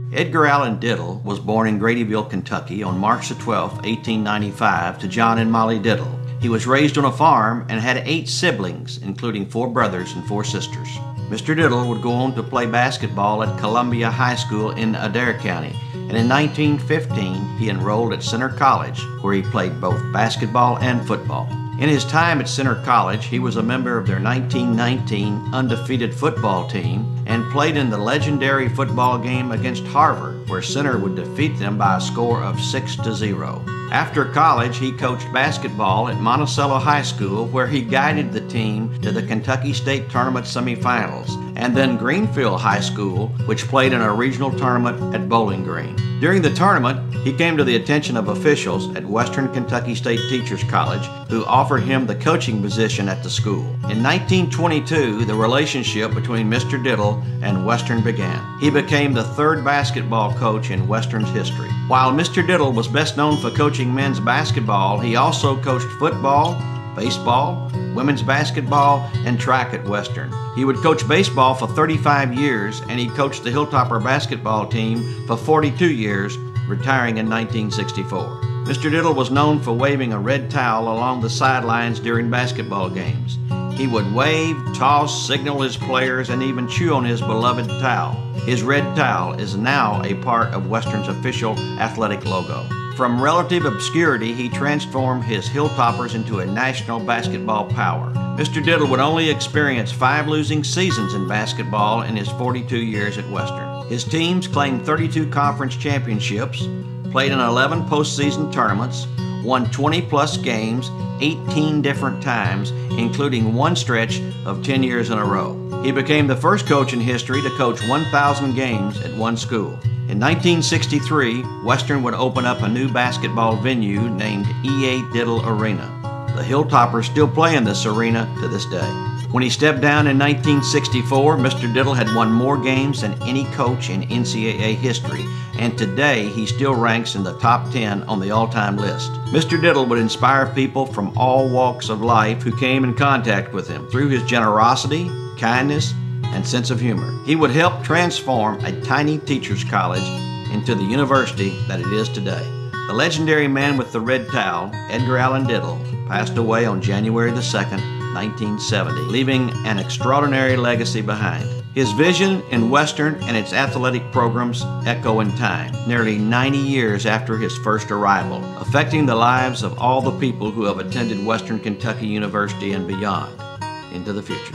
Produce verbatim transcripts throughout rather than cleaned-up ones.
Edgar Allan Diddle was born in Gradyville, Kentucky on March the twelfth, eighteen ninety-five to John and Molly Diddle. He was raised on a farm and had eight siblings, including four brothers and four sisters. Mister Diddle would go on to play basketball at Columbia High School in Adair County, and in nineteen fifteen he enrolled at Center College, where he played both basketball and football. In his time at Center College, he was a member of their nineteen nineteen undefeated football team and played in the legendary football game against Harvard, where Center would defeat them by a score of six to zero. After college, he coached basketball at Monticello High School, where he guided the team to the Kentucky State Tournament semifinals, and then Greenfield High School, which played in a regional tournament at Bowling Green. During the tournament, he came to the attention of officials at Western Kentucky State Teachers College, who offered him the coaching position at the school. In nineteen twenty-two, the relationship between Mister Diddle and Western began. He became the third basketball coach in Western's history. While Mister Diddle was best known for coaching men's basketball, he also coached football, baseball, women's basketball, and track at Western. He would coach baseball for thirty-five years, and he coached the Hilltopper basketball team for forty-two years, retiring in nineteen sixty-four. Mister Diddle was known for waving a red towel along the sidelines during basketball games. He would wave, toss, signal his players, and even chew on his beloved towel. His red towel is now a part of Western's official athletic logo. From relative obscurity, he transformed his Hilltoppers into a national basketball power. Mister Diddle would only experience five losing seasons in basketball in his forty-two years at Western. His teams claimed thirty-two conference championships, played in eleven postseason tournaments, won twenty plus games eighteen different times, including one stretch of ten years in a row. He became the first coach in history to coach one thousand games at one school. In nineteen sixty-three, Western would open up a new basketball venue named E A Diddle Arena. The Hilltoppers still play in this arena to this day. When he stepped down in nineteen sixty-four, Mister Diddle had won more games than any coach in N C double A history, and today he still ranks in the top ten on the all-time list. Mister Diddle would inspire people from all walks of life who came in contact with him through his generosity, kindness, and sense of humor. He would help transform a tiny teacher's college into the university that it is today. The legendary man with the red towel, Edgar Allan Diddle, passed away on January the second, nineteen seventy, leaving an extraordinary legacy behind. His vision in Western and its athletic programs echo in time, nearly ninety years after his first arrival, affecting the lives of all the people who have attended Western Kentucky University and beyond into the future.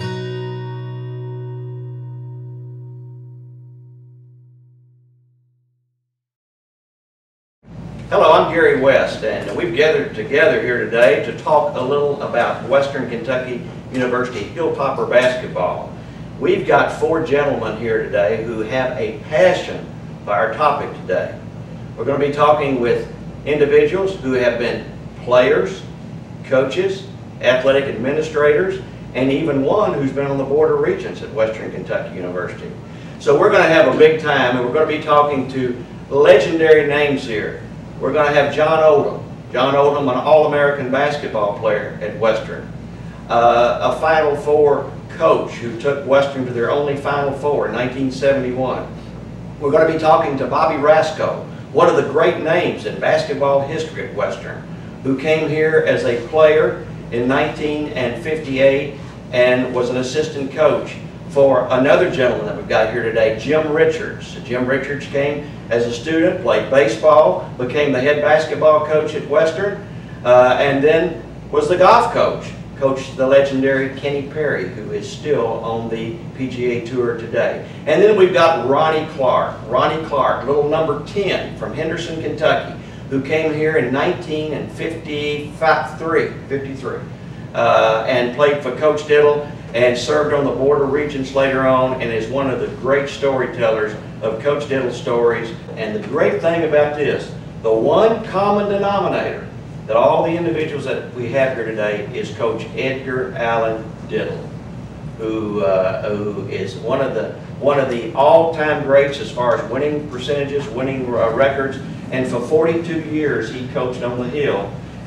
Hello, I'm Gary West, and we've gathered together here today to talk a little about Western Kentucky University Hilltopper basketball. We've got four gentlemen here today who have a passion for our topic today. We're going to be talking with individuals who have been players, coaches, athletic administrators, and even one who's been on the Board of Regents at Western Kentucky University. So we're going to have a big time, and we're going to be talking to legendary names here. We're going to have John Oldham. John Oldham, an All-American basketball player at Western. Uh, a Final Four coach who took Western to their only Final Four in nineteen seventy-one. We're going to be talking to Bobby Rascoe, one of the great names in basketball history at Western, who came here as a player in nineteen fifty-eight and was an assistant coach for another gentleman that we've got here today, Jim Richards. Jim Richards came as a student, played baseball, became the head basketball coach at Western, uh, and then was the golf coach. Coached the legendary Kenny Perry, who is still on the P G A Tour today. And then we've got Ronnie Clark. Ronnie Clark, little number ten from Henderson, Kentucky, who came here in nineteen fifty-three, fifty-three, uh, and played for Coach Diddle and served on the Board of Regents later on, and is one of the great storytellers of Coach Diddle's stories. And the great thing about this, the one common denominator that all the individuals that we have here today is Coach Edgar Allan Diddle, who uh, who is one of the one of the all-time greats as far as winning percentages, winning uh, records, and for forty-two years he coached on the Hill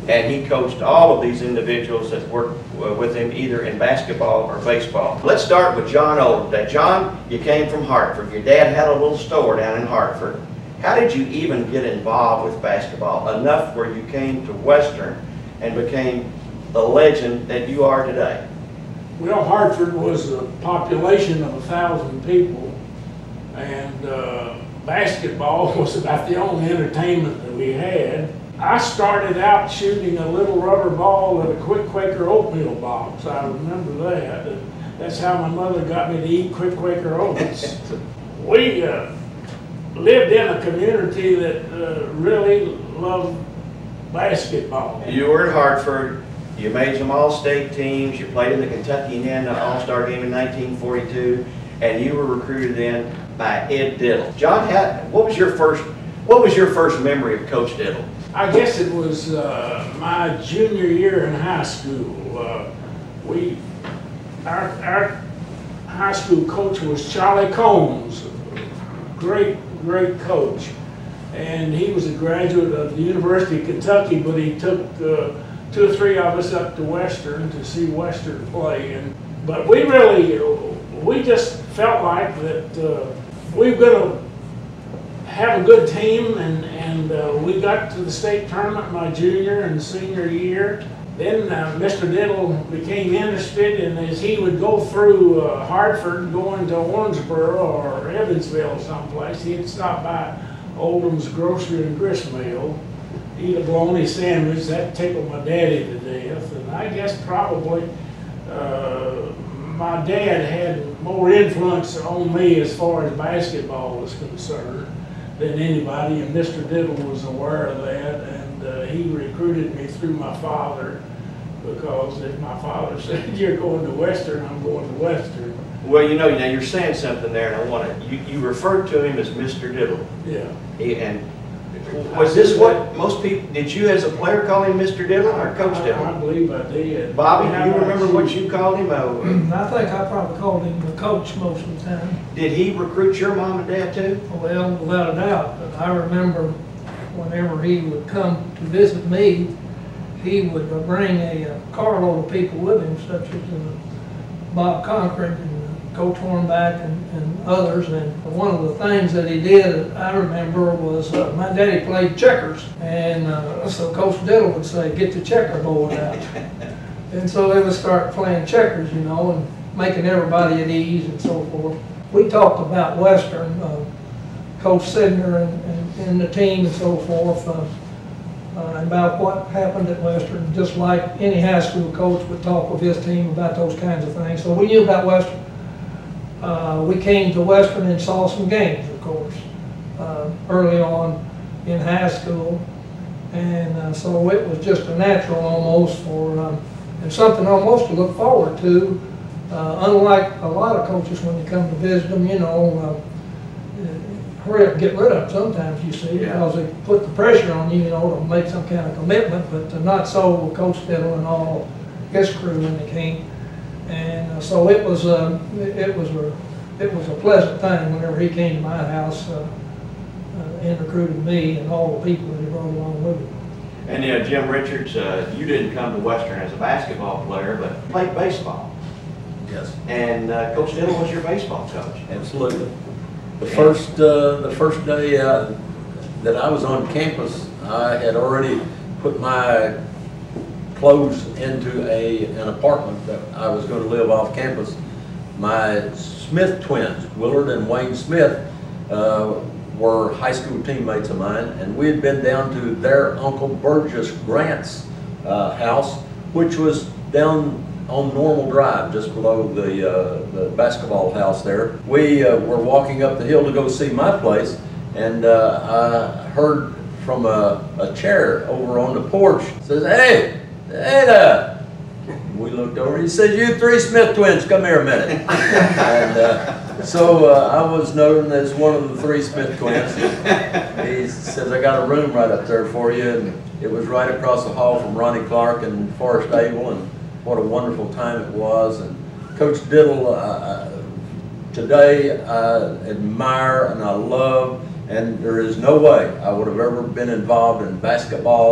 and he coached all of these individuals that worked with him either in basketball or baseball. Let's start with John Oldham. Now, John, you came from Hartford. Your dad had a little store down in Hartford. How did you even get involved with basketball enough where you came to Western and became the legend that you are today? Well, Hartford was a population of a thousand people, and uh, basketball was about the only entertainment that we had. I started out shooting a little rubber ball at a Quick Quaker oatmeal box. I remember that. That's how my mother got me to eat Quick Quaker oats. We uh, lived in a community that uh, really loved basketball. You were in Hartford. You made some all-state teams. You played in the Kentucky Indiana All-Star game in nineteen forty-two, and you were recruited in by Ed Diddle. John, had, what was your first what was your first memory of Coach Diddle? I guess it was uh, my junior year in high school. Uh, we, our, our high school coach was Charlie Combs, a great, great coach, and he was a graduate of the University of Kentucky, but he took uh, two or three of us up to Western to see Western play. And but we really, we just felt like that uh, we were going to have a good team, and, and uh, we got to the state tournament my junior and senior year. Then uh, Mister Diddle became interested, and as he would go through uh, Hartford, going to Owensboro or Evansville someplace, he'd stop by Oldham's Grocery and Grist Mill, eat a bologna sandwich. That tickled my daddy to death. And I guess probably uh, my dad had more influence on me as far as basketball was concerned than anybody, and Mister Diddle was aware of that, and uh, he recruited me through my father, because if my father said, "You're going to Western," I'm going to Western. Well, you know, now you're saying something there, and I want to, you, you referred to him as Mister Diddle. Yeah. He, and was this what most people, did you as a player call him Mister Diddle or Coach Diddle? I, I believe I did. Bobby, do you remember what you called him? Oh, I think I probably called him the coach most of the time. did he recruit your mom and dad too? Well, without a doubt. But I remember whenever he would come to visit me, he would bring a, a carload of people with him, such as uh, Bob Conkert and Coach Hornback and, and others. And one of the things that he did, I remember, was uh, my daddy played checkers. And uh, so Coach Diddle would say, "Get the checkerboard out." And so they would start playing checkers, you know, and making everybody at ease and so forth. We talked about Western, uh, Coach Sidner and, and, and the team and so forth, uh, uh, about what happened at Western, just like any high school coach would talk with his team about those kinds of things. So we knew about Western. Uh, we came to Western and saw some games, of course, uh, early on in high school. And uh, so it was just a natural almost for, um, and something almost to look forward to. Uh, unlike a lot of coaches when you come to visit them, you know, uh, hurry up and get rid of them sometimes, you see, Yeah. because they put the pressure on you, you know, to make some kind of commitment, but uh, not so with Coach Diddle and all his crew when they came. And uh, so it was, uh, it was a, it was a pleasant thing whenever he came to my house uh, uh, and recruited me and all the people that he brought along with him. And you know, Jim Richards, uh, you didn't come to Western as a basketball player, but played baseball. Yes. And uh, Coach Diddle was your baseball coach. Absolutely. The first, uh, the first day uh, that I was on campus, I had already put my clothes into a, an apartment that I was going to live off campus. My Smith twins, Willard and Wayne Smith, uh, were high school teammates of mine, and we had been down to their Uncle Burgess Grant's uh, house, which was down on Normal Drive, just below the, uh, the basketball house there. We uh, were walking up the hill to go see my place, and uh, I heard from a, a chair over on the porch, says, "Hey, hey there." We looked over, he said, "You three Smith twins, come here a minute." And uh, so uh, I was known as one of the three Smith twins. He says, "I got a room right up there for you." And it was right across the hall from Ronnie Clark and Forrest Abel, and what a wonderful time it was. And Coach Diddle, uh, today I admire and I love, and there is no way I would have ever been involved in basketball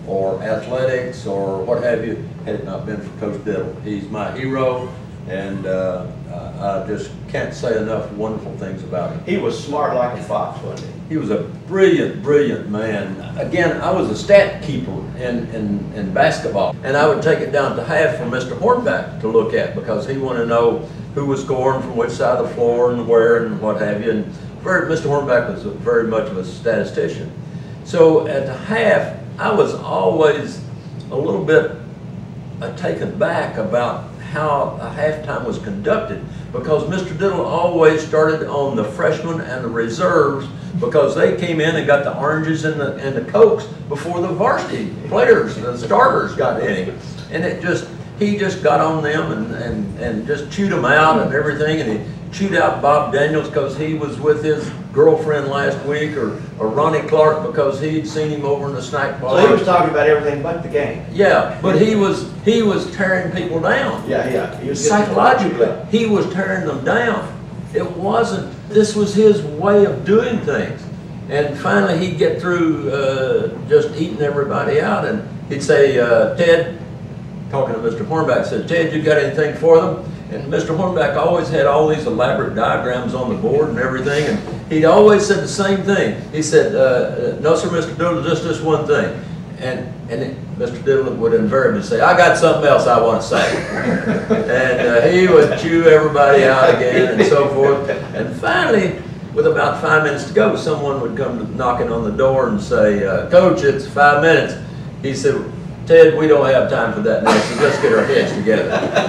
or athletics or what have you, had it not been for Coach Diddle. He's my hero, and uh, I just can't say enough wonderful things about him. He was smart like a fox, wasn't he? He was a brilliant, brilliant man. Again, I was a stat keeper in, in, in basketball, and I would take it down to half for Mister Hornback to look at, because he wanted to know who was scoring from which side of the floor and where and what have you. And very, Mister Hornback was a, very much of a statistician. So at the half, I was always a little bit uh, taken back about how a halftime was conducted, because Mister Diddle always started on the freshmen and the reserves, because they came in and got the oranges and the and the cokes before the varsity players, the starters, got any. And it just, he just got on them and, and, and just chewed them out and everything, and he chewed out Bob Daniels because he was with his girlfriend last week, or, or Ronnie Clark because he'd seen him over in the snack bar. So he was talking about everything but the game. Yeah, but he was he was tearing people down. Yeah, yeah. He was Psychologically, he was tearing them down. It wasn't, this was his way of doing things. And finally he'd get through uh, just eating everybody out, and he'd say, uh, Ted, talking to Mister Hornback, said, Ted, you got anything for them? And Mister Hornback always had all these elaborate diagrams on the board and everything, and he'd always said the same thing. He said, uh, no sir, Mister Diddle, just this one thing. And, and it, Mister Diddle would invariably say, I got something else I want to say. And uh, he would chew everybody out again and so forth. And finally, with about five minutes to go, someone would come to knocking on the door and say, uh, Coach, it's five minutes. He said, Ted, we don't have time for that now, so let's get our heads together.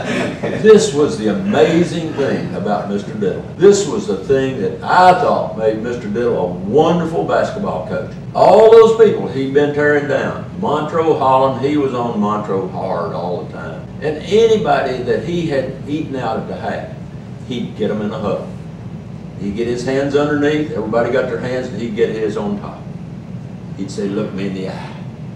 This was the amazing thing about Mister Diddle. This was the thing that I thought made Mister Diddle a wonderful basketball coach. All those people he'd been tearing down, Montreux, Holland, he was on Montreux hard all the time. And anybody that he had eaten out at the half, he'd get them in a huddle. He'd get his hands underneath, everybody got their hands, and he'd get his on top. He'd say, look me in the eye.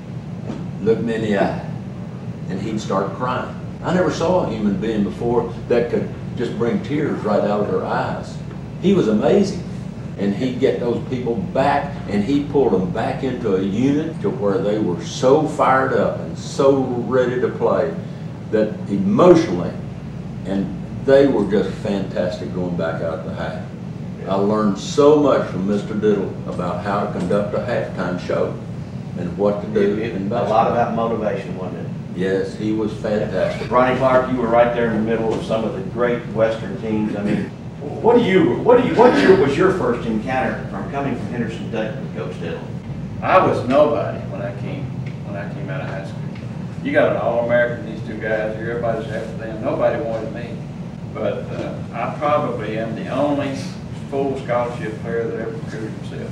Look me in the eye. And he'd start crying. I never saw a human being before that could just bring tears right out of their eyes. He was amazing. And he'd get those people back, and he pulled them back into a unit to where they were so fired up and so ready to play that emotionally, and they were just fantastic going back out the half. I learned so much from Mister Diddle about how to conduct a halftime show and what to do It, it, in a basketball. lot about motivation, wasn't it? Yes, he was fantastic. Ronnie Clark, you were right there in the middle of some of the great Western teams. I mean, what do you, what do you, what year was your first encounter from coming from Henderson, Kentucky with Coach Diddle? I was nobody when I came when I came out of high school. You got an All-American, these two guys here, everybody's after them. Nobody wanted me. But uh, I probably am the only full scholarship player that ever recruited himself.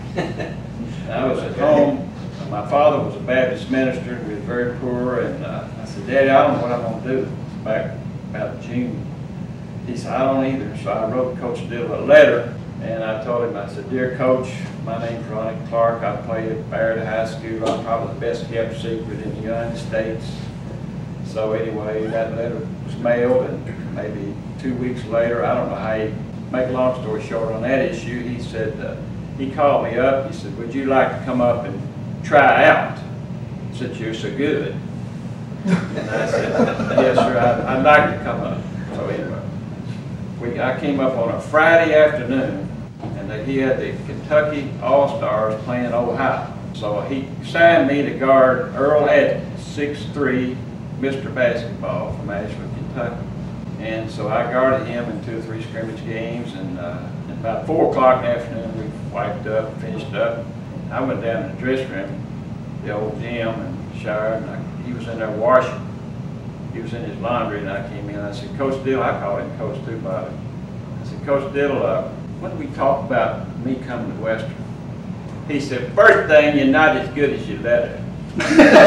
And I was at home. My father was a Baptist minister. We were very poor, and uh, I said, Daddy, I don't know what I'm going to do. It's back about June. He said, I don't either. So I wrote Coach Diddle a letter, and I told him, I said, Dear Coach, my name's Ronnie Clark. I played at Barrett High School. I'm probably the best kept secret in the United States. So anyway, that letter was mailed, and maybe two weeks later, I don't know how he, make a long story short on that issue, he said, uh, he called me up. He said, would you like to come up and try out since you're so good? And I said, yes, sir, I, I'd like to come up. So anyway, we, I came up on a Friday afternoon, and they, he had the Kentucky All-Stars playing Ohio. So he signed me to guard Earl Atkins, six three, Mister Basketball from Asheville, Kentucky. And so I guarded him in two or three scrimmage games, and uh, at about four o'clock in the afternoon, we wiped up, finished up. I went down to the dressing room, the old gym, and showered, and I, he was in there washing. He was in his laundry, and I came in. I said, Coach Diddle, I called him Coach too, Bobby. I said, Coach Diddle, uh, when did we talk about me coming to Western? He said, first thing, you're not as good as your letter. I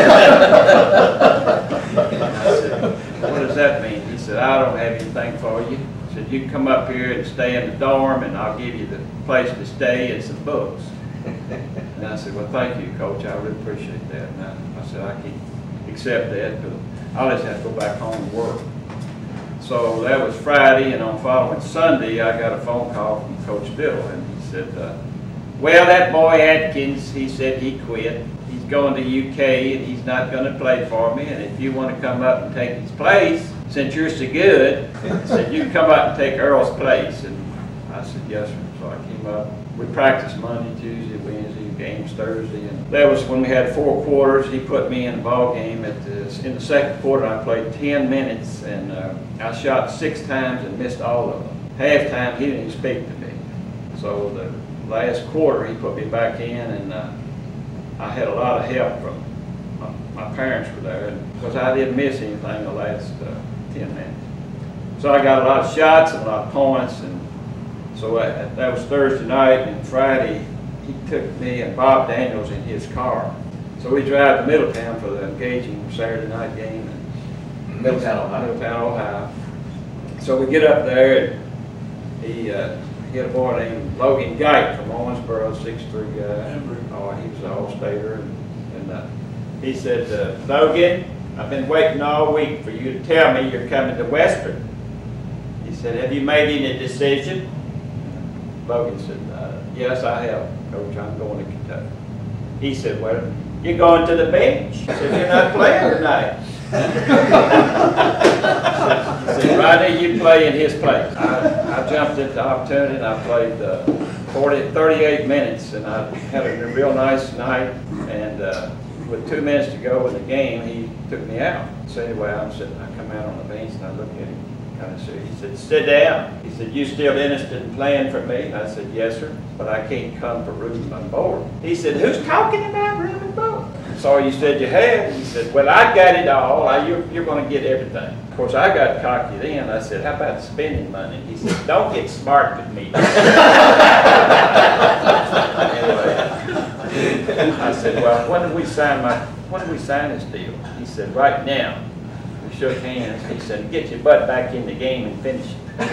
said, what does that mean? He said, I don't have anything for you. He said, you can come up here and stay in the dorm, and I'll give you the place to stay and some books. And I said, well, thank you, Coach. I really appreciate that. And I, I said, I can accept that, but I'll just have to go back home and work. So that was Friday, and on following Sunday, I got a phone call from Coach Diddle, and he said, uh, well, that boy Atkins, he said he quit. He's going to U K and he's not going to play for me, and if you want to come up and take his place, since you're so good, he said, you can come up and take Earl's place. And I said, yes, sir. So I came up. We practiced Monday, Tuesday, Wednesday, games Thursday, and that was when we had four quarters. He put me in a ball game. At the, in the second quarter, I played ten minutes, and uh, I shot six times and missed all of them. Halftime, he didn't speak to me. So the last quarter, he put me back in, and uh, I had a lot of help from my, my parents were there, because I didn't miss anything the last uh, ten minutes. So I got a lot of shots and a lot of points, and so I, that was Thursday night, and Friday he took me and Bob Daniels in his car. So we drive to Middletown for the engaging Saturday night game in Middletown, Ohio. Middletown, Ohio. So we get up there, and he uh, get a boy named Logan Geit from Owensboro, six three guy. Oh, he was an all-stater, and, and uh, he said, uh, Logan, I've been waiting all week for you to tell me you're coming to Western. He said, have you made any decision? Logan said, uh, yes, I have, Coach. I'm going to Kentucky. He said, well, you're going to the bench. He said, you're not playing tonight. He said, Ronnie, you play in his place. I, I jumped at the opportunity, and I played uh, forty, thirty-eight minutes, and I had a real nice night. And uh, with two minutes to go in the game, he took me out. So anyway, I'm sitting, I come out on the bench, and I look at him. Kind of serious. He said, sit down. He said, you still interested in playing for me? And I said, yes, sir, but I can't come for room and board. He said, who's talking about room and board? So you said you had? He said, well, I got it all. I, you're you're going to get everything. Of course, I got cocky then. I said, how about spending money? He said, don't get smart with me. Anyway, I said, well, when did we sign my, when did we sign this deal? He said, right now. Shook hands. He said, get your butt back in the game and finish it.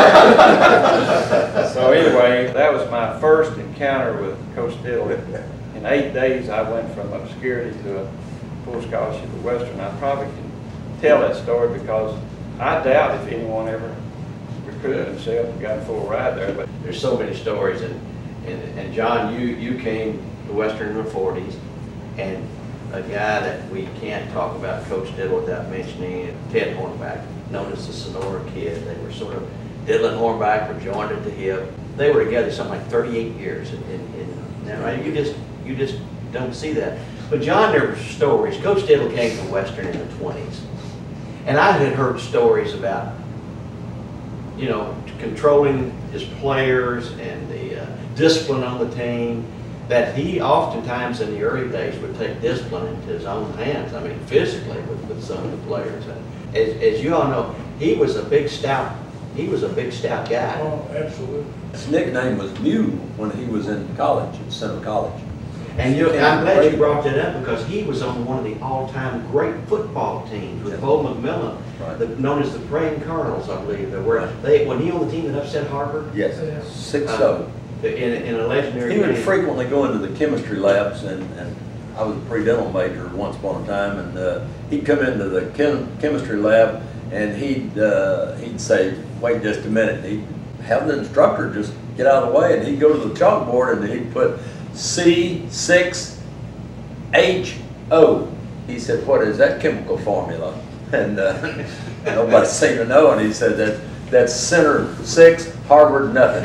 So anyway, that was my first encounter with Coach Diddle. In eight days, I went from obscurity to a full scholarship at Western. I probably can tell that story because I doubt if anyone ever recruited himself and got a full ride there. But there's so many stories, and, and, and John, you, you came to Western in the forties, and a guy that we can't talk about, Coach Diddle, without mentioning Ted Hornback, known as the Sonora Kid. They were sort of, Diddle and Hornback were joined at the hip. They were together something like thirty-eight years. In, in, in, now, right? You just you just don't see that. But John, there were stories. Coach Diddle came to Western in the twenties, and I had heard stories about, you know, controlling his players and the uh, discipline on the team. That he oftentimes in the early days would take discipline into his own hands, I mean physically with, with some of the players. And as, as you all know, he was a big stout, he was a big stout guy. Oh, absolutely. His nickname was Mule when he was in college, at Center College. And you, I'm glad you brought that up because he was on one of the all-time great football teams with Bo McMillan, right. the, known as the Praying Colonels, I believe. They were, right. they, when he on the team that upset Harvard? Yes, yeah. six uh, of them. In, in a legendary He would game. frequently go into the chemistry labs, and, and I was a pre-dental major once upon a time, and uh, he'd come into the chem chemistry lab, and he'd uh, he'd say, wait just a minute. He'd have the instructor just get out of the way, and he'd go to the chalkboard, and he'd put C six H O. He said, what is that chemical formula? And uh, nobody seemed to know, and he said that that's Center six, Harvard nothing.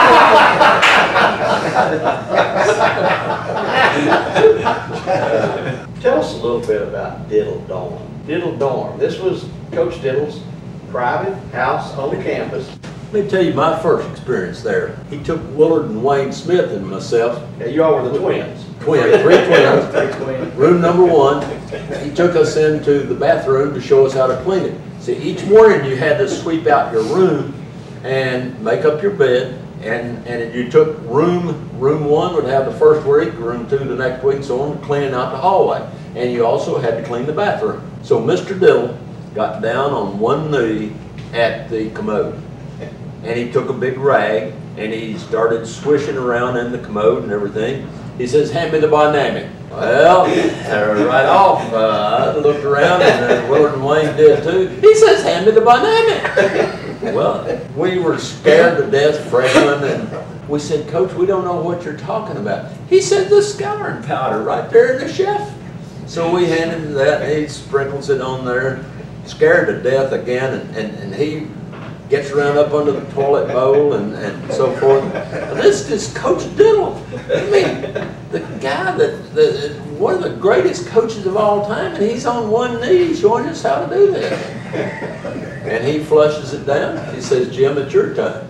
Tell us a little bit about Diddle Dorm. Diddle Dorm. This was Coach Diddle's private house on the campus. Let me tell you my first experience there. He took Willard and Wayne Smith and myself. Yeah, you all were the twins. Twins, three twins. Three twins. Room number one. He took us into the bathroom to show us how to clean it. See, each morning you had to sweep out your room and make up your bed, and, and you took room, room one would have the first week, room two the next week, and so on, cleaning out the hallway. And you also had to clean the bathroom. So Mister Diddle got down on one knee at the commode, and he took a big rag, and he started swishing around in the commode and everything. He says, hand me the dynamic. Well, right off, uh, I looked around, and uh, Willard and Wayne did too. He says, hand me the dynamic. Well, we were scared to death, freshmen, and We said, Coach, we don't know what you're talking about. He said, the scouring powder right there in the shelf. So we handed him that, and he sprinkles it on there, scared to death again, and, and, and he gets around up under the toilet bowl and, and so forth. And this is Coach Diddle. I mean, the guy that, the, one of the greatest coaches of all time, and he's on one knee showing us how to do this. And he flushes it down. He says, Jim, it's your time.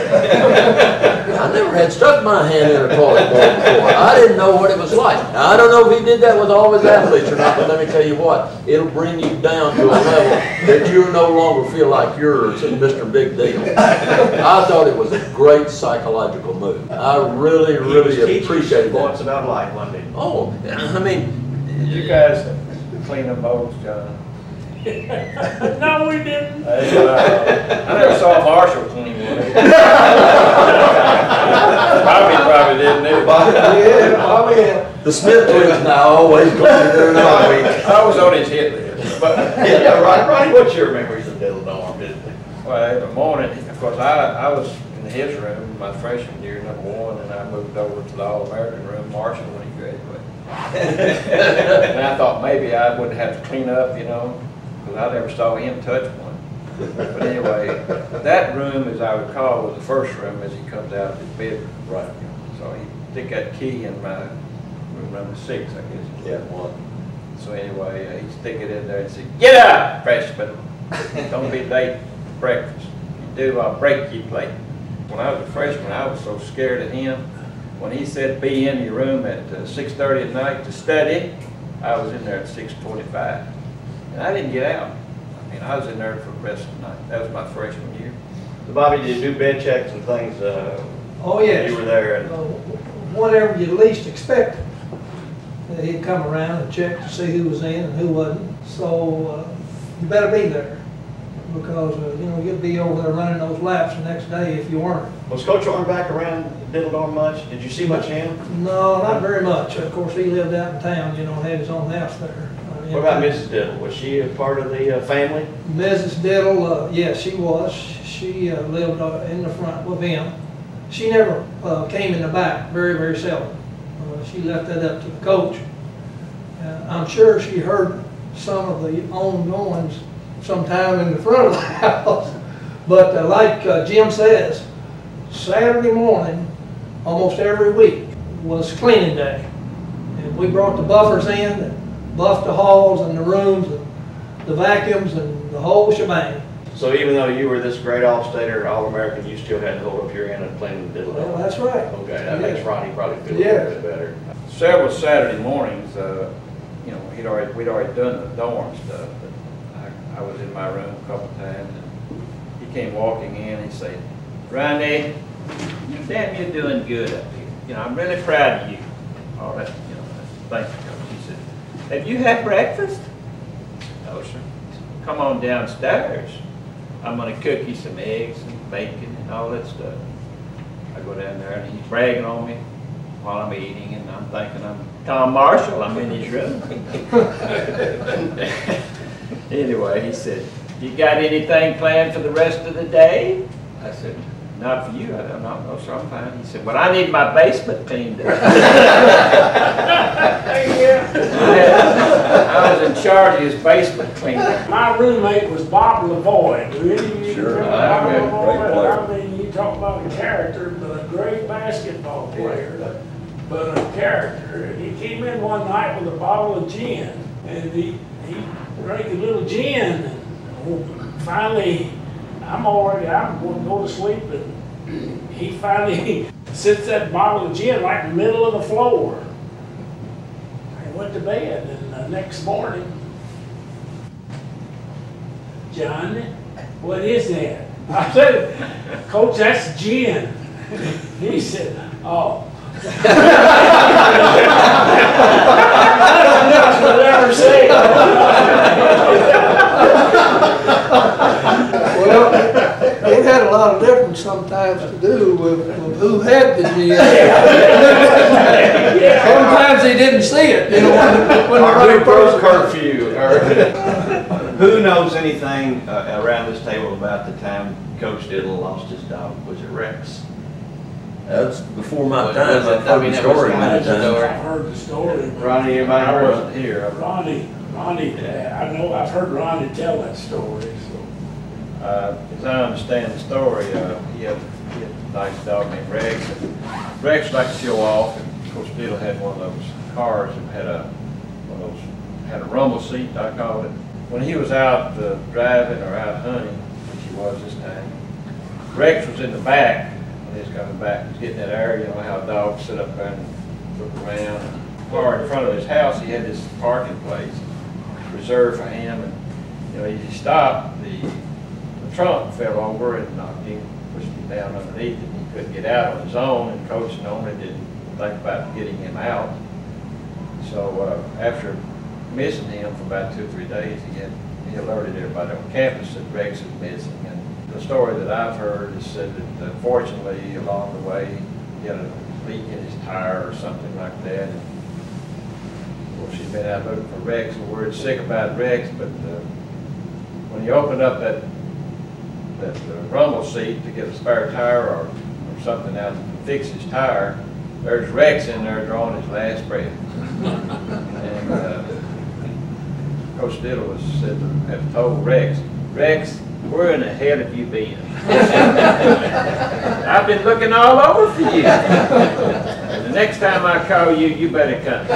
I never had stuck my hand in a toilet bowl before. I didn't know what it was like. Now, I don't know if he did that with all his athletes or not, but let me tell you what, it'll bring you down to a level that you no longer feel like you're Mister Big Deal. I thought it was a great psychological move. I really, really appreciate that. What's about life one day. Oh, I mean, Did you guys clean the bowls, John? No, we didn't. Uh, I never saw Marshall clean one. Bobby probably didn't either. Yeah, Bobby. the Smith twins now always go there now week. I was on his hit list. But Yeah, yeah, right, right. What's your memories of Diddle Dorm? well, every morning, of course, I, I was in his room my freshman year, number one, and I moved over to the All-American room, Marshall, when he graduated. And I thought maybe I wouldn't have to clean up, you know, because I never saw him touch one. But anyway, that room, as I recall, was the first room as he comes out of his bedroom. Right. So he stick that key in my room number six, I guess. Yeah, one. So anyway, uh, he'd stick it in there and say, "Get up, freshman! Don't be late for breakfast. If you do, I'll break your plate." When I was a freshman, I was so scared of him. When he said be in your room at uh, six thirty at night to study, I was in there at six twenty-five. And I didn't get out. I mean, I was in there for the rest of the night. That was my freshman year. So Bobby, did you do bed checks and things? Uh, Oh, yes. You were there. And Uh, Whatever you least expected. Uh, He'd come around and check to see who was in and who wasn't. So uh, you better be there because, uh, you know, you'd be over there running those laps the next day if you weren't. was Coach Horn back around Diddle Dorm much? Did you see much of him? No, not very much. Of course, he lived out in town, you know, had his own house there. Uh, in What about town. Missus Diddle? Was she a part of the uh, family? Missus Diddle, uh, yes, she was. She uh, lived uh, in the front with him. She never uh, came in the back, very, very seldom. Uh, she left that up to the coach. Uh, I'm sure she heard some of the ongoings sometime in the front of the house. But uh, like uh, Jim says, Saturday morning, almost every week, was cleaning day. And we brought the buffers in and buffed the halls and the rooms and the vacuums and the whole shebang. So even though you were this great All-Stater, All-American, you still had to hold up your end and clean the Diddle Well, Dorm? that's right. Okay, that Yeah. makes Ronnie probably feel Yeah. a little bit better. Several Saturday mornings, uh, you know, he'd already, we'd already done the dorm stuff. But I, I was in my room a couple times, and he came walking in, and he said, "Ronnie, you damn, you're doing good up here. You know, I'm really proud of you." All that, you know, thank you, Coach. He said, "Have you had breakfast?" "No, sir." "Come on downstairs. I'm gonna cook you some eggs and bacon and all that stuff." I go down there and he's bragging on me while I'm eating, and I'm thinking I'm Tom Marshall, I'm in his room. Anyway, he said, "You got anything planned for the rest of the day?" I said, "Not for you, I don't know, no, sir, I'm fine." He said, "Well, I need my basement cleaned up." I was in charge of his basement cleaning. My roommate was Bob Lavoie. Do any of you Sure, remember I Bob remember. Great Lavoie? player. I mean, you talk about a character, but a great basketball player, but a character. He came in one night with a bottle of gin, and he, he drank a little gin, and finally, I'm already, I'm going to go to sleep, and he finally sits that bottle of gin right in the middle of the floor. I went to bed, and the next morning, "John, what is that?" I said, "Coach, that's gin." He said, "Oh." That's what I ever say. Well, it had a lot of difference sometimes to do with, with who had the G M. Sometimes they didn't see it, you know, when, when the right person. curfew. Or who knows anything uh, around this table about the time Coach Diddle lost his dog? Was it Rex? That's before my Was- time. was it- I've I heard mean, the that was story the many story. times. I've heard the story. Ronnie, anybody, I wasn't here. Ronnie, Ronnie, uh, I know, I've heard Ronnie tell that story, so. Uh, as I understand the story, uh, he had, he had a nice dog named Rex. And Rex liked to show off, and of course Diddle had one of those cars that had a, one of those, had a rumble seat, I call it. When he was out uh, driving or out hunting, which he was this time, Rex was in the back. When he was coming back, he was getting that air, you know how dogs sit up there and look around. And far in front of his house, he had this parking place reserved for him, and you know, he stopped, the, the trunk fell over and knocked him, pushed him down underneath it. He couldn't get out on his own, and Coach normally didn't think about getting him out. So uh, after missing him for about two or three days, he had he alerted everybody on campus that Rex was missing. And the story that I've heard is said that uh, fortunately along the way he had a leak in his tire or something like that. And of course he'd been out looking for Rex and word sick about Rex, but uh, when he opened up that that uh, rumble seat to get a spare tire or, or something out to fix his tire, there's Rex in there drawing his last breath. And uh, Coach Diddle was said to have told Rex, Rex, where in the hell have you been? I've been looking all over for you. And the next time I call you, you better come.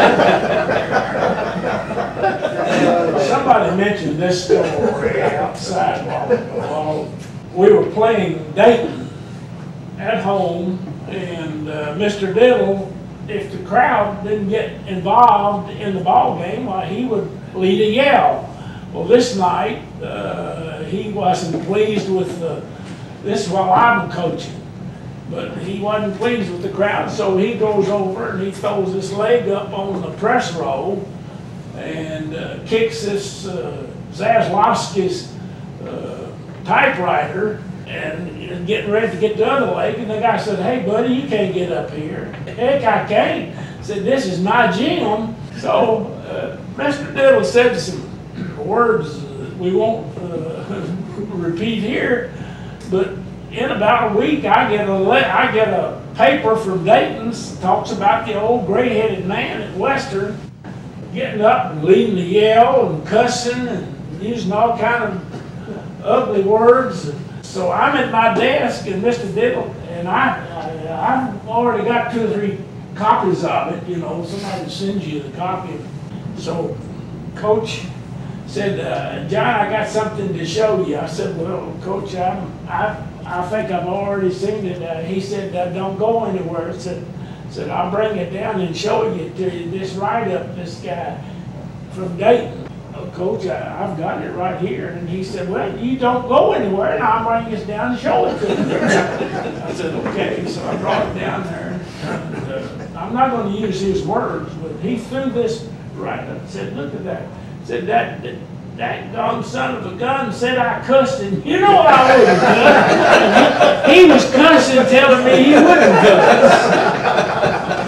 Somebody mentioned this story outside while, while we were playing Dayton at home, and uh, Mister Diddle, if the crowd didn't get involved in the ball game, well, he would lead a yell. Well, this night, uh, he wasn't pleased with the, this is while I'm coaching, but he wasn't pleased with the crowd, so he goes over and he throws his leg up on the press row and uh, kicks this uh, Zaslowski's uh, typewriter, and and getting ready to get the other leg, and the guy said, hey buddy, you can't get up here. Heck, I can't. Said, this is my gym. So uh, Mister Diddle said some words we won't uh, repeat here, but in about a week I get a I get a paper from Dayton's, talks about the old gray-headed man at Western getting up and leading the yell and cussing and using all kind of ugly words. So I'm at my desk, and Mister Diddle, and I, I, I've already got two or three copies of it, you know, somebody sends you the copy. So Coach said, uh, John, I got something to show you. I said, well, Coach, I'm, I, I think I've already seen it. Uh, he said, uh, don't go anywhere. I said, said, I'll bring it down and show it to you. This write-up, this guy from Dayton. Coach, I, I've got it right here. And he said, well, you don't go anywhere, and I'll bring this down and show it to you. I said, okay. So I brought it down there. And, uh, I'm not going to use his words, but he threw this right up. Said, look at that. Said, that, that, that gone son of a gun said I cussed him. You know I wouldn't cuss. He, he was cussing, telling me he wouldn't cuss.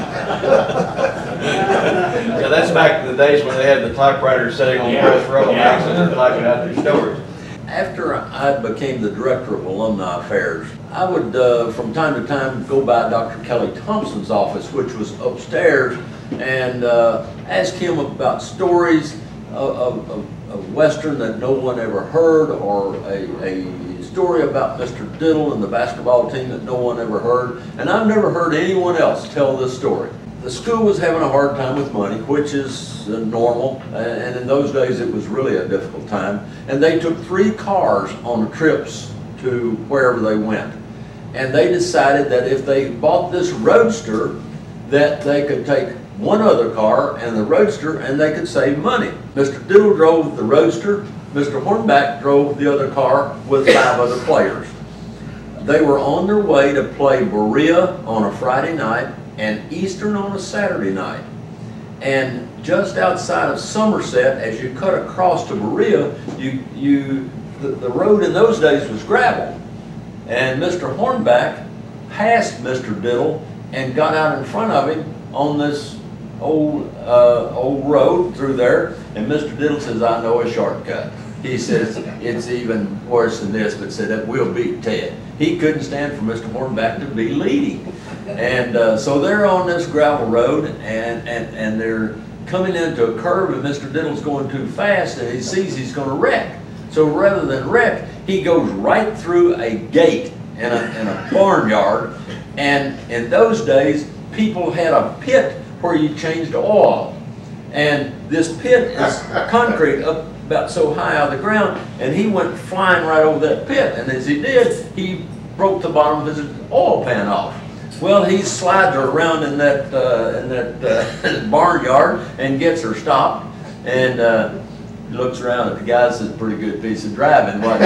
Yeah, that's back in the days when they had the typewriters sitting on the Yeah. press row, Yeah. and they're typing out their stories. After I became the director of alumni affairs, I would, uh, from time to time, go by Doctor Kelly Thompson's office, which was upstairs, and uh, ask him about stories of, of, of, of Western that no one ever heard, or a, a story about Mister Diddle and the basketball team that no one ever heard. And I've never heard anyone else tell this story. The school was having a hard time with money, which is uh, normal, and in those days it was really a difficult time. And they took three cars on trips to wherever they went. And they decided that if they bought this Roadster, that they could take one other car and the Roadster, and they could save money. Mister Diddle drove the Roadster, Mister Hornback drove the other car with five other players. They were on their way to play Berea on a Friday night and Eastern on a Saturday night. And just outside of Somerset, as you cut across to Berea, you, you, the, the road in those days was gravel. And Mister Hornback passed Mister Diddle and got out in front of him on this old, uh, old road through there. And Mister Diddle says, I know a shortcut. He says, it's even worse than this, but said that we'll beat Ted. He couldn't stand for Mister Hornback to be leading. And uh, so they're on this gravel road, and, and, and they're coming into a curve, and Mister Diddle's going too fast, and he sees he's going to wreck. So rather than wreck, he goes right through a gate in a, in a barnyard. And in those days, people had a pit where you changed oil. And this pit is concrete up about so high out of the ground, and he went flying right over that pit. And as he did, he broke the bottom of his oil pan off. Well, he slides her around in that uh, in that uh, barnyard and gets her stopped, and uh, looks around at the guy. Says, "Pretty good piece of driving, wasn't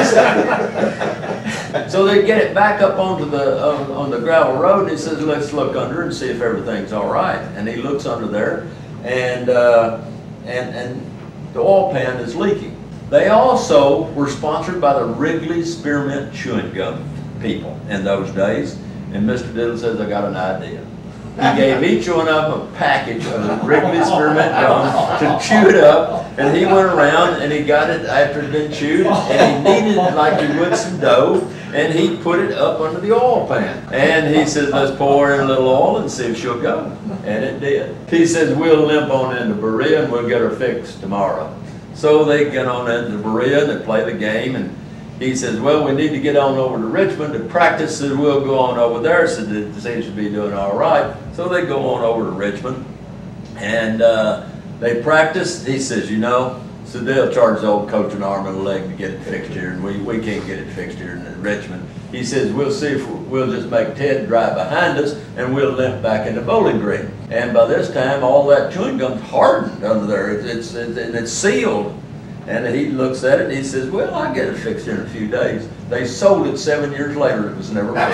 it?" So they get it back up onto the on, on the gravel road, and he says, "Let's look under and see if everything's all right." And he looks under there, and uh, and and the oil pan is leaking. They also were sponsored by the Wrigley Spearmint Chewing Gum people in those days. And Mister Diddle says, "I got an idea." He gave each one of them a package of Wrigley Spearmint Gum to chew it up, and he went around and he got it after it had been chewed, and he kneaded it like he would some dough, and he put it up under the oil pan. And he says, "Let's pour in a little oil and see if she'll go." And it did. He says, "We'll limp on into Berea and we'll get her fixed tomorrow." So they get on into Berea and they play the game, and he says, "Well, we need to get on over to Richmond to practice, so we'll go on over there." So they seems to be doing all right. So they go on over to Richmond, and uh, they practice. He says, "You know, so they'll charge the old coach an arm and a leg to get it fixed here, and we, we can't get it fixed here in Richmond." He says, "We'll see if we'll just make Ted drive behind us, and we'll limp back in the Bowling Green." And by this time, all that chewing gum's hardened under there. It's, it's, and it's sealed. And he looks at it and he says, "Well, I'll get it fixed in a few days." They sold it seven years later. It was never fixed.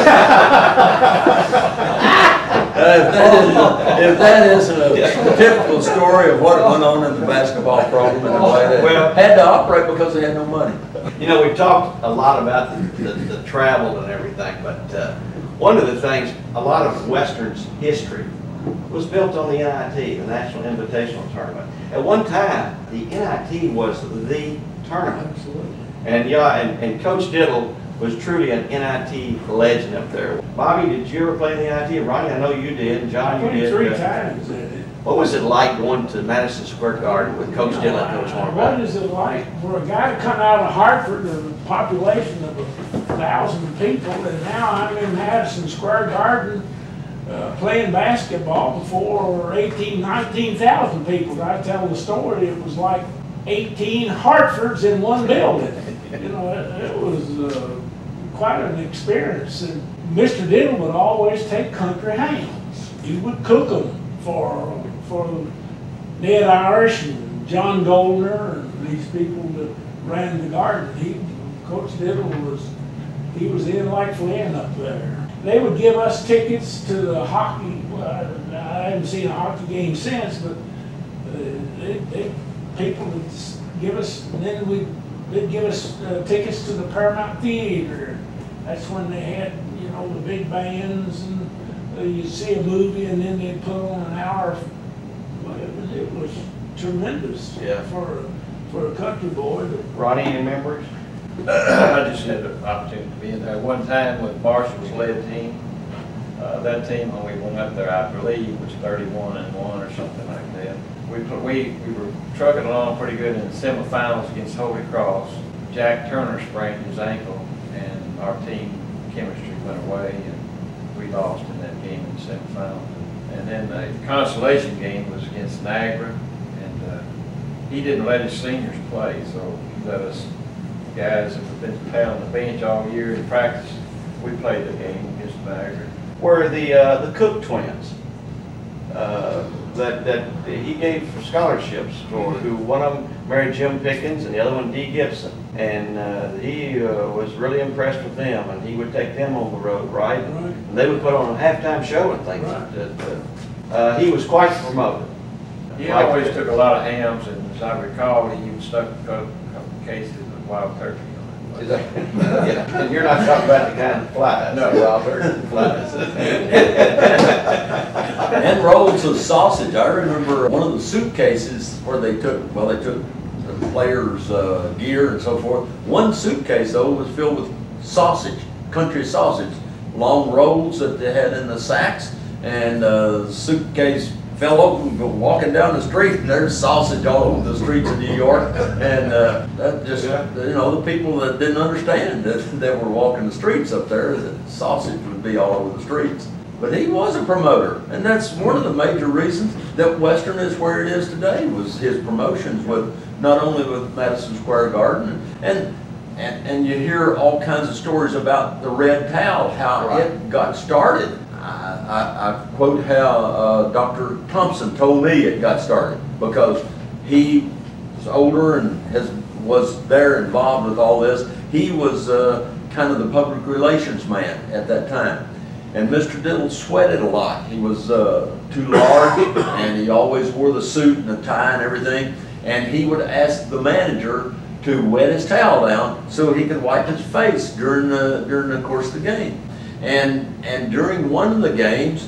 uh, if, that isn't, if that isn't a typical story of what went on in the basketball program and the way they well, had to operate because they had no money. You know, we've talked a lot about the, the, the travel and everything, but uh, one of the things, a lot of Western's history was built on the N I T, the National Invitational Tournament. At one time, the N I T was the tournament. Absolutely. And yeah, and, and Coach Diddle was truly an N I T legend up there. Bobby, did you ever play in the N I T? And Ronnie, I know you did. And John, you did. Three uh, times in it. What was it like going to Madison Square Garden with Coach Diddle and Coach What Hornback? is it like for a guy to come out of Hartford, a population of a thousand people, and now I'm in Madison Square Garden uh, playing basketball before eighteen, nineteen thousand people. I tell the story, it was like eighteen Hartfords in one building. You know, it, it was uh, quite an experience. And Mister Diddle would always take country hams. He would cook them for for Ned Irish and John Goldner and these people that ran the garden. He, Coach Diddle was, he was in like Flynn up there. They would give us tickets to the hockey. Well, I, I haven't seen a hockey game since, but uh, they, they, people would give us, and then we they'd give us uh, tickets to the Paramount Theater. That's when they had, you know, the big bands, and uh, you'd see a movie, and then they'd put on an hour. Well, it was, it was tremendous Yeah. for for a country boy. Ronnie, any memories? I just had the opportunity to be in there one time with Marshall's led team. Uh, that team, when we went up there, I believe, was thirty-one and one or something like that. We put, we we were trucking along pretty good in the semifinals against Holy Cross. Jack Turner sprained his ankle, and our team chemistry went away, and we lost in that game in the semifinals. And then the consolation game was against Niagara, and uh, he didn't let his seniors play, so he let us guys that have been pounding the bench all year in practice. We played the game against Niagara. Were the uh, the Cook twins uh, that that he gave scholarships for? Who one of them married Jim Pickens and the other one Dee Gibson, and uh, he uh, was really impressed with them, and he would take them on the road, right? Right. And they would put on a halftime show and things. Right. That, that, uh, he was quite the promoter. He always took a lot of hams, and as I recall, he even stuck a couple cases of wild turkey on it. Is that- yeah. And you're not talking about the kind that flies. No. Wild turkey flies. And rolls of sausage. I remember one of the suitcases where they took, well, they took players' uh, gear and so forth. One suitcase, though, was filled with sausage, country sausage, long rolls that they had in the sacks, and uh, the suitcase fell open, go walking down the street, and there's sausage all over the streets of New York. And uh, that just, you know, the people that didn't understand that, that were walking the streets up there, that sausage would be all over the streets. But he was a promoter, and that's one of the major reasons that Western is where it is today, was his promotions with, not only with Madison Square Garden, and and, and you hear all kinds of stories about the red towel, how Right. it got started. I, I, I quote how uh, Doctor Thompson told me it got started, because he was older and has, was there involved with all this. He was uh, kind of the public relations man at that time. And Mister Diddle sweated a lot. He was uh, too large, and he always wore the suit and the tie and everything. And he would ask the manager to wet his towel down so he could wipe his face during the, during the course of the game. And, and during one of the games,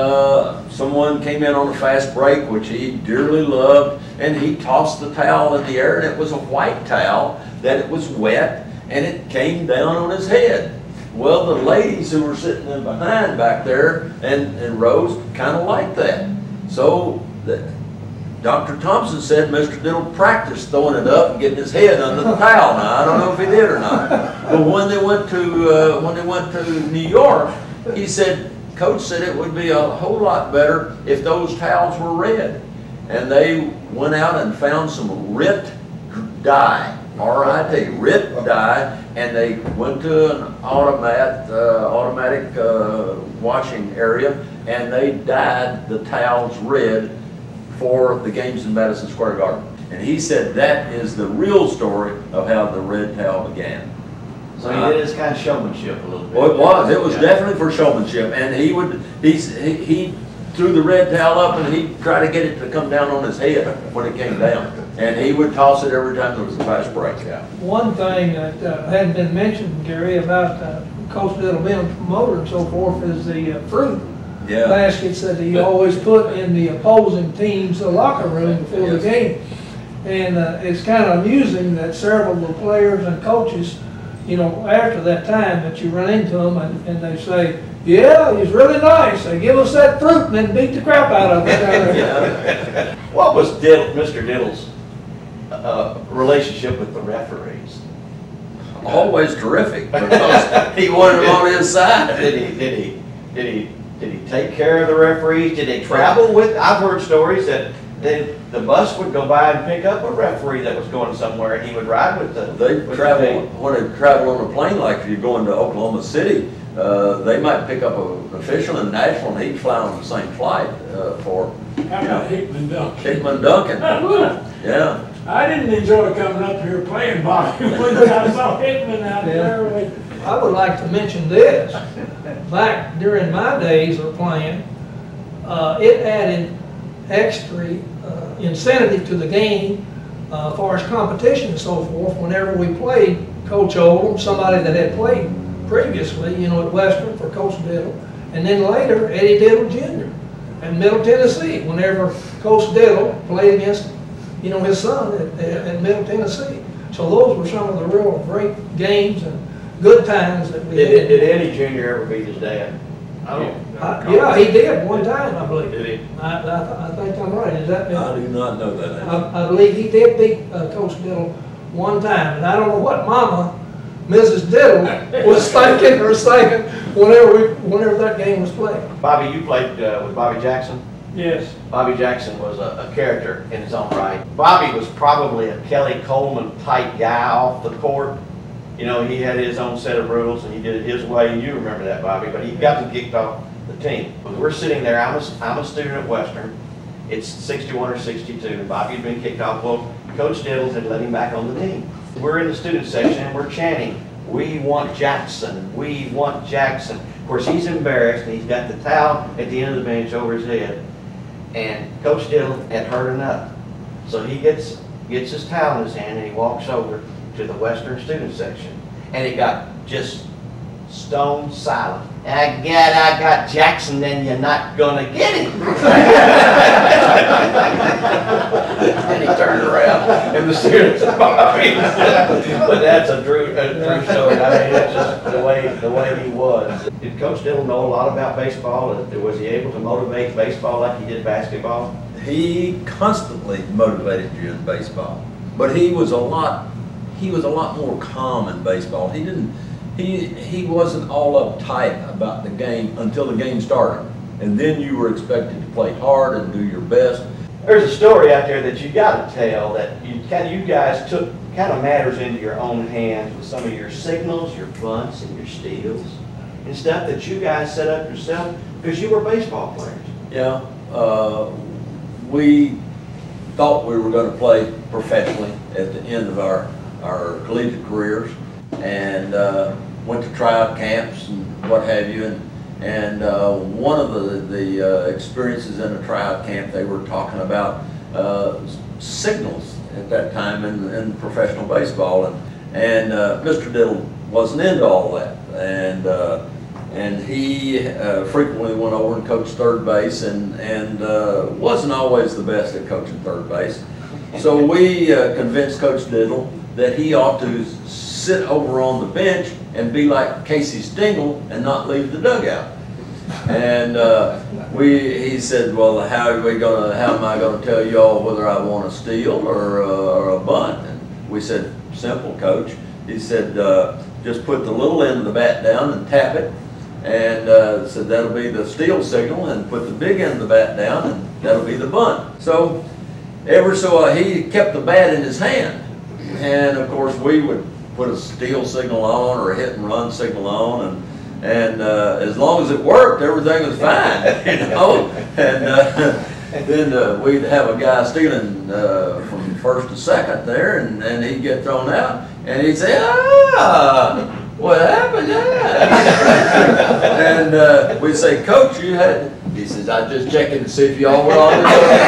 uh, someone came in on a fast break, which he dearly loved, and he tossed the towel in the air, and it was a white towel, that it was wet, and it came down on his head. Well, the ladies who were sitting in behind back there and, and rows kind of liked that. So the, Doctor Thompson said Mister Diddle practiced throwing it up and getting his head under the towel. Now, I don't know if he did or not. But when they went to uh, when they went to New York, he said, Coach said it would be a whole lot better if those towels were red. And they went out and found some Rit dye, R I T, Rit dye, and they went to an automat, uh, automatic uh, washing area, and they dyed the towels red for the games in Madison Square Garden. And he said that is the real story of how the red towel began. So he did his kind of showmanship a little bit. Well, it was. It was Yeah. definitely for showmanship. And he would, he's, he, he threw the red towel up, and he'd try to get it to come down on his head when it came down. And he would toss it every time there was a fast break. Yeah. One thing that uh, hadn't been mentioned, Gary, about uh, Coach Diddle being a promoter and so forth is the uh, fruit Yeah. baskets that he always put in the opposing team's locker room before Yes. the game. And uh, it's kind of amusing that several of the players and coaches, you know, after that time that you run into them and, and they say, yeah, he's really nice. They give us that fruit and then beat the crap out of it. Yeah. What was Diddle, Mister Diddle's uh, relationship with the referees? Always terrific, because he wanted them on his side. Did he, did he, did he, did he take care of the referees? Did they travel with, I've heard stories that they, the bus would go by and pick up a referee that was going somewhere, and he would ride with the They with travel, the team. when they travel on a plane, like if you're going to Oklahoma City, uh, they might pick up a- an official in Nashville, and he'd fly on the same flight uh, for How about Hickman Duncan? Hickman Duncan. Yeah. I didn't enjoy coming up here playing ball when I saw Hickman out there. with- I would like to mention this. Back during my days of playing, uh, it added extra uh, incentive to the game uh, as far as competition and so forth. Whenever we played Coach Oldham, somebody that had played previously, you know, at Western for Coach Diddle, and then later Eddie Diddle Junior in Middle Tennessee. Whenever Coach Diddle played against, you know, his son at, at, at Middle Tennessee. So those were some of the real great games and good times that we Did, had. did Eddie Junior ever beat his dad? I don't. I- Yeah, he did one time, I believe. Did he? I, I, I think I'm right, is that? I do not know that. I, I believe he did beat uh, Coach Diddle one time, and I don't know what Mama, Missus Diddle, was thinking or saying whenever we, whenever that game was played. Bobby, you played uh, with Bobby Jackson? Yes. Bobby Jackson was a, a character in his own right. Bobby was probably a Kelly Coleman type guy off the court. You know, he had his own set of rules and he did it his way. You remember that, Bobby, but he got him kicked off the team. We're sitting there, I'm a, I'm a student at Western. It's sixty-one or sixty-two, and Bobby had been kicked off. Well, Coach Diddle had let him back on the team. We're in the student section and we're chanting, we want Jackson, we want Jackson. Of course, he's embarrassed and he's got the towel at the end of the bench over his head. And Coach Diddle had heard enough. So he gets, gets his towel in his hand and he walks over to the Western student section. And it got just stone silent. I got, I got Jackson, then you're not gonna get him. And he turned around, and the students followed him. But that's a true, a true story. I mean, it's just the way, the way he was. Did Coach Diddle know a lot about baseball? Was he able to motivate baseball like he did basketball? He constantly motivated you in baseball, but he was a lot, he was a lot more calm in baseball. He didn't, he, he wasn't all uptight about the game until the game started. And then you were expected to play hard and do your best. There's a story out there that you got to tell that you kind of, you guys took kind of matters into your own hands with some of your signals, your bunts, and your steals, and stuff that you guys set up yourself because you were baseball players. Yeah, uh, we thought we were going to play professionally at the end of our, our collegiate careers, and uh, went to tryout camps and what have you. And, and uh, one of the, the uh, experiences in a tryout camp, they were talking about uh, signals at that time in, in professional baseball. And, and uh, Mister Diddle wasn't into all that. And, uh, and he uh, frequently went over and coached third base, and, and uh, wasn't always the best at coaching third base. So we uh, convinced Coach Diddle that he ought to sit over on the bench and be like Casey Stengel and not leave the dugout. And uh, we, he said, well, how are we gonna, how am I gonna tell y'all whether I want a steal or, uh, or a bunt? And we said, simple, Coach. He said, uh, just put the little end of the bat down and tap it, and uh, said that'll be the steal signal, and put the big end of the bat down, and that'll be the bunt. So ever so uh, he kept the bat in his hand, and of course we would put a steal signal on or a hit and run signal on, and and uh, as long as it worked, everything was fine, you know. And uh, then uh, we'd have a guy stealing uh, from first to second there, and, and he'd get thrown out, and he'd say, ah, what happened? Yeah. And uh, we'd say, Coach, you had, he says, I just checking to see if y'all were on the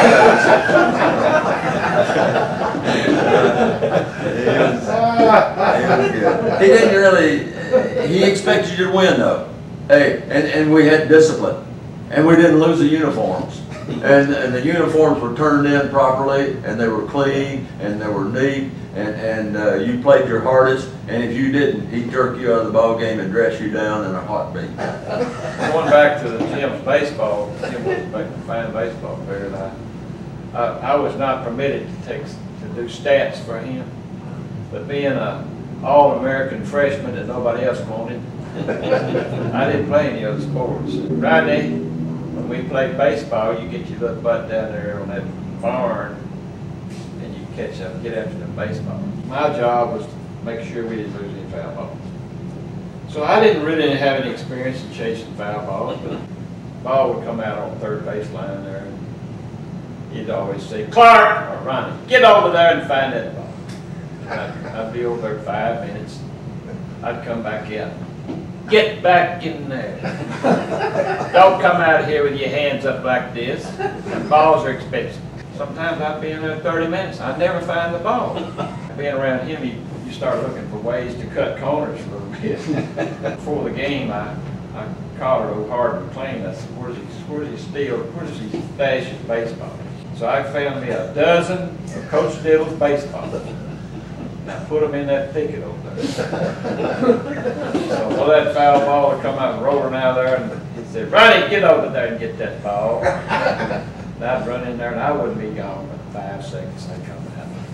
He didn't really, he expected you to win though. Hey, and, and we had discipline, and we didn't lose the uniforms. And, and the uniforms were turned in properly, and they were clean, and they were neat, and, and uh, you played your hardest, and if you didn't, he'd jerk you out of the ball game and dress you down in a heartbeat. Going back to the Jim's baseball, Jim was a fine baseball player, and I, I, I was not permitted to take to do stats for him, but being a all-American freshman that nobody else wanted, I didn't play any other sports. Ronnie, when we played baseball, you get your little butt down there on that barn, and you catch up, get after the baseball. My job was to make sure we didn't lose any foul balls. So I didn't really have any experience in chasing foul balls, but the ball would come out on the third baseline there, and he'd always say, Clark, or Ronnie, get over there and find that ball. I'd, I'd be over there five minutes. I'd come back in. Get back in there. Don't come out here with your hands up like this. The balls are expensive. Sometimes I'd be in there thirty minutes. I'd never find the ball. Being around him, you, you start looking for ways to cut corners a little bit. Before the game, I, I called her old hard McLean. I said, where's he, where's he steal? Where's he stash his baseball? So I found me a dozen of Coach Diddle's baseball. Now put them in that thicket over there. So well, that foul ball would come out rolling out there, and he'd say, Ronnie, get over there and get that ball. And I'd run in there, and I wouldn't be gone but five seconds. I'd come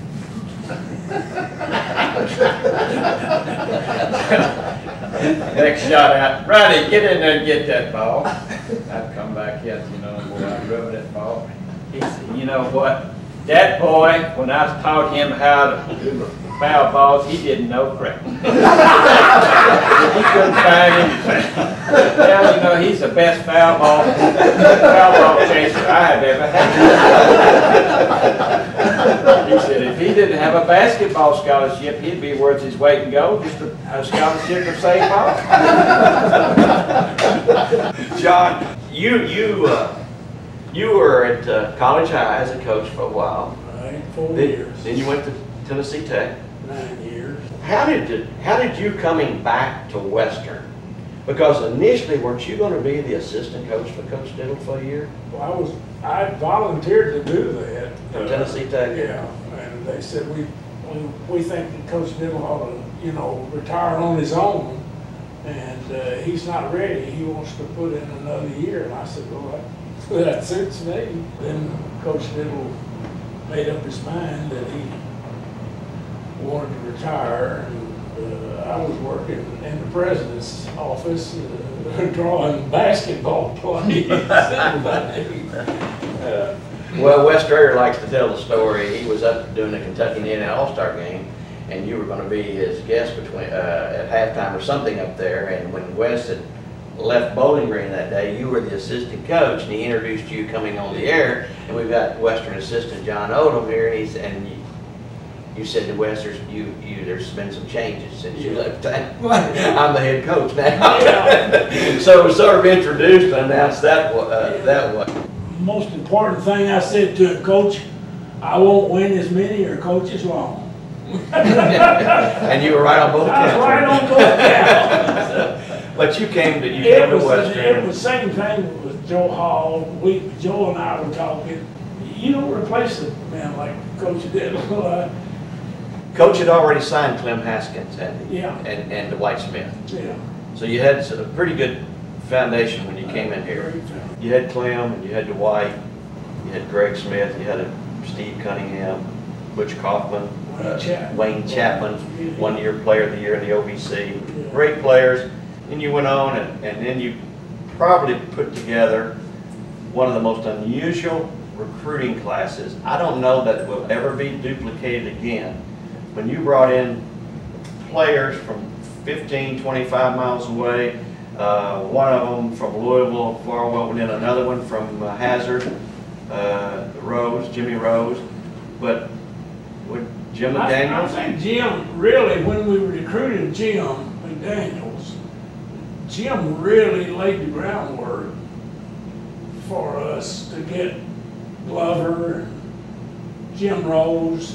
out. Next shot out, Ronnie, get in there and get that ball. I'd come back in, you know, boy, I'd rub that ball. He said, you know what? That boy, when I taught him how to do foul balls, he didn't know crap. He couldn't find anything. Now, you know, he's the best foul ball, foul ball chaser I have ever had. He said if he didn't have a basketball scholarship, he'd be worth his weight in gold, just a, a scholarship for save balls. John, you, you, uh, you were at uh, College High as a coach for a while. Right, four then, years. Then you went to Tennessee Tech. Nine years. How did it, how did you coming back to Western Because initially, weren't you going to be the assistant coach for Coach Diddle for a year? Well, I was, I volunteered to do that. From uh, Tennessee Tech? Yeah, and they said, we, we, we think that Coach Diddle ought to, you know, retire on his own, and uh, he's not ready. He wants to put in another year. And I said, well, that, that suits me. Then Coach Diddle made up his mind that he wanted to retire, and uh, I was working in the president's office uh, drawing basketball plays. uh, Well, Wes Strayer likes to tell the story. He was up doing the Kentucky Indiana All-Star game, and you were going to be his guest between uh, at halftime or something up there. And when Wes had left Bowling Green that day, you were the assistant coach, and he introduced you coming on the air. And we've got Western assistant John Oldham here, and he's and you, you said to Wes, there's, you, you, there's been some changes since you left town. I'm the head coach now. Yeah. So we sort of introduced and announced that uh, Yeah. that way. Most important thing I said to him, Coach, I won't win as many or coach as long. And you were right on both I was counts. right on both counts. But you came to, you It came to was, Western. it was the same thing with Joe Hall. We, Joe and I were talking. You don't replace a man like Coach Diddle. Uh, Coach had already signed Clem Haskins and, Yeah. and, and Dwight Smith. yeah. So you had a pretty good foundation when you came in here. Great foundation. You had Clem, and you had Dwight, you had Greg Smith, you had a Steve Cunningham, Butch Kaufman, Wayne uh, Chapman. Wayne Chapman, one-year player of the year in the O V C. Yeah. Great players. And you went on, and, and then you probably put together one of the most unusual recruiting classes. I don't know that it will ever be duplicated again. When you brought in players from fifteen, twenty-five miles away, uh, one of them from Louisville, Farwell, and then another one from uh, Hazard, uh, Rose, Jimmy Rose, but with Jim I, I McDaniels. think Jim, really, when we recruited Jim McDaniels, Jim really laid the groundwork for us to get Glover, Jim Rose,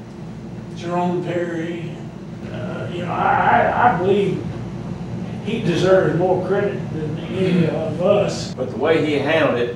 Jerome Perry. Uh, you know, I, I, I believe he deserves more credit than any of us. But the way he handled it,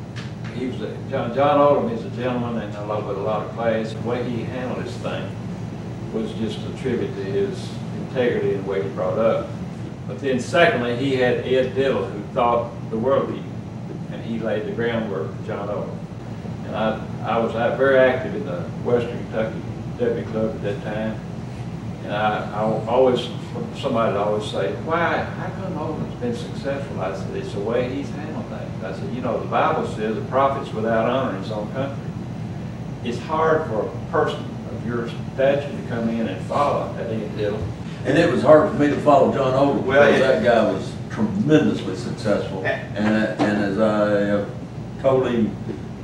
he was a, John, John Oldham is a gentleman and a lot with a lot of class. The way he handled his thing was just a tribute to his integrity and the way he brought up. But then secondly, he had Ed Diddle, who thought the world of him, and he laid the groundwork for John Oldham. And I, I was uh, very active in the Western Kentucky W Club at that time. And I, I always, somebody would always say, why, how come Oldham's been successful? I said, it's the way he's handled things. I said, you know, the Bible says a prophet's without honor in his own country. It's hard for a person of your stature to come in and follow that Ed Diddle. And it was hard for me to follow John Oldham, Well, because it- that guy was tremendously successful. And, and as I have told him,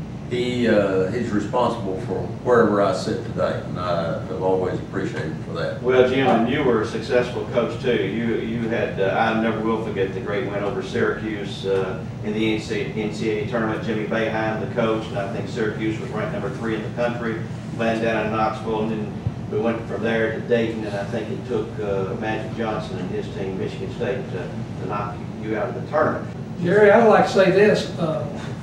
he, uh, he's responsible for wherever I sit today, and I have always appreciated him for that. Well, Jim, and you were a successful coach too. You you had, uh, I never will forget the great win over Syracuse uh, in the N C A A tournament. Jimmy Boeheim, the coach, and I think Syracuse was ranked number three in the country, playing down in Knoxville, and then we went from there to Dayton, and I think it took uh, Magic Johnson and his team, Michigan State, to, to knock you out of the tournament. Jerry, I'd like to say this. Uh,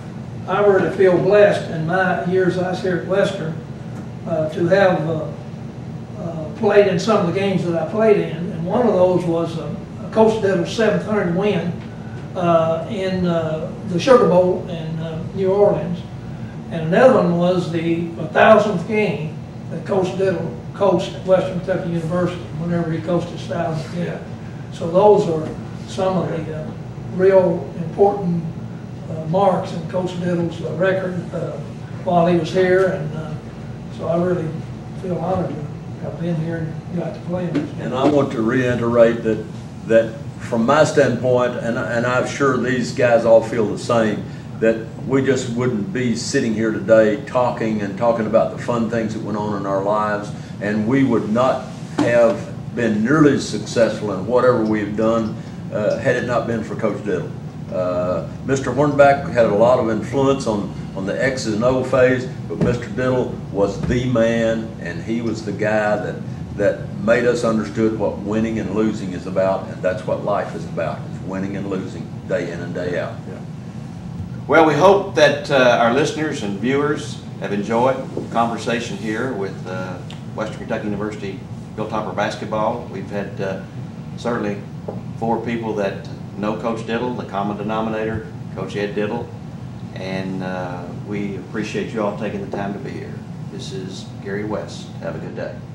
I really feel blessed in my years I was here at Western uh, to have uh, uh, played in some of the games that I played in. And one of those was uh, Coach Diddle's seventh hundred win uh, in uh, the Sugar Bowl in uh, New Orleans. And another one was the thousandth game that Coach Diddle coached at Western Kentucky University whenever he coached his thousandth game. So those are some of the uh, real important uh, marks in Coach Diddle's uh, record uh, while he was here, and uh, so I really feel honored to have been here and got to play in this game. And I want to reiterate that, that from my standpoint, and, and I'm sure these guys all feel the same, that we just wouldn't be sitting here today talking and talking about the fun things that went on in our lives, and we would not have been nearly as successful in whatever we've done uh, had it not been for Coach Diddle. Uh, Mister Hornback had a lot of influence on, on the X's and O phase, but Mister Diddle was the man, and he was the guy that, that made us understood what winning and losing is about, and that's what life is about, is winning and losing day in and day out. Well, we hope that uh, our listeners and viewers have enjoyed the conversation here with uh, Western Kentucky University Billtopper basketball. We've had uh, certainly four people that know Coach Diddle, the common denominator, Coach Ed Diddle, and uh, we appreciate you all taking the time to be here. This is Gary West. Have a good day.